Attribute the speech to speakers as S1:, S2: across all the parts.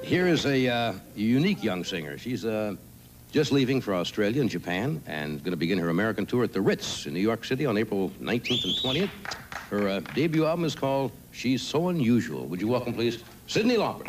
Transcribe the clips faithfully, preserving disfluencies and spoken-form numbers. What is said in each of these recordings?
S1: Here is a uh, unique young singer. She's uh, just leaving for Australia and Japan and going to begin her American tour at the Ritz in New York City on April nineteenth and twentieth. Her uh, debut album is called She's So Unusual. Would you welcome, please, Cyndi Lauper.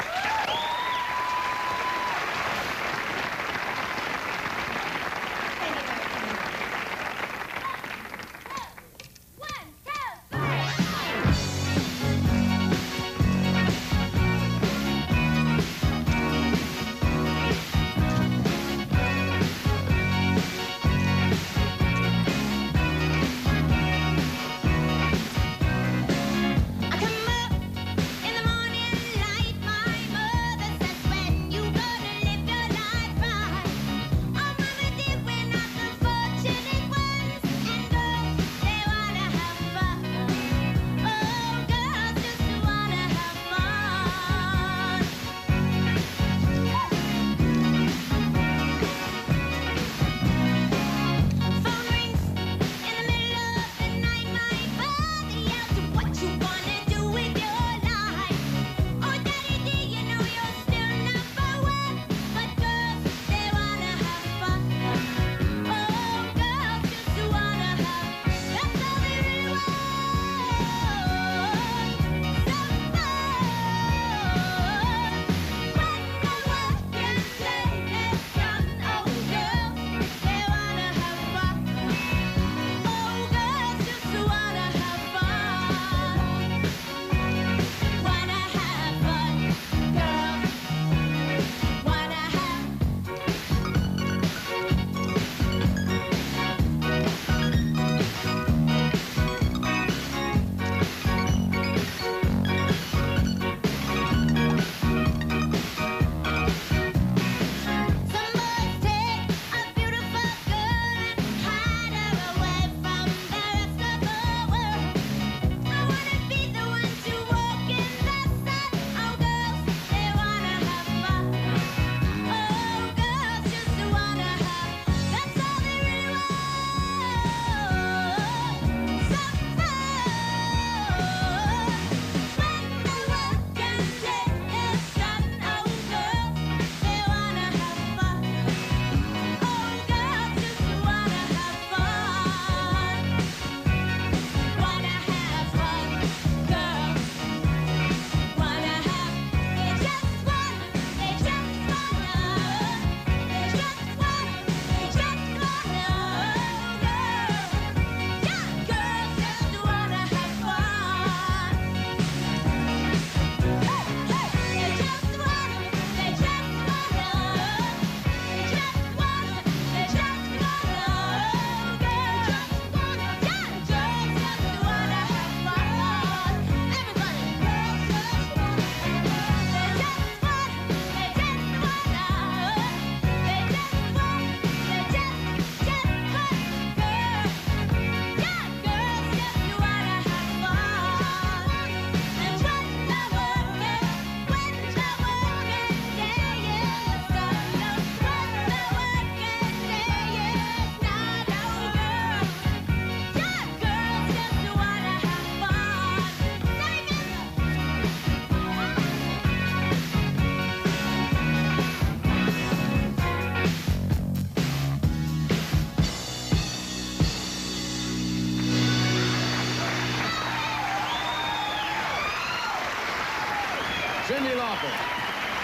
S1: Cyndi Lauper.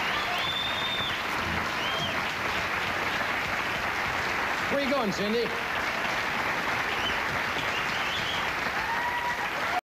S1: Where you going, Cyndi?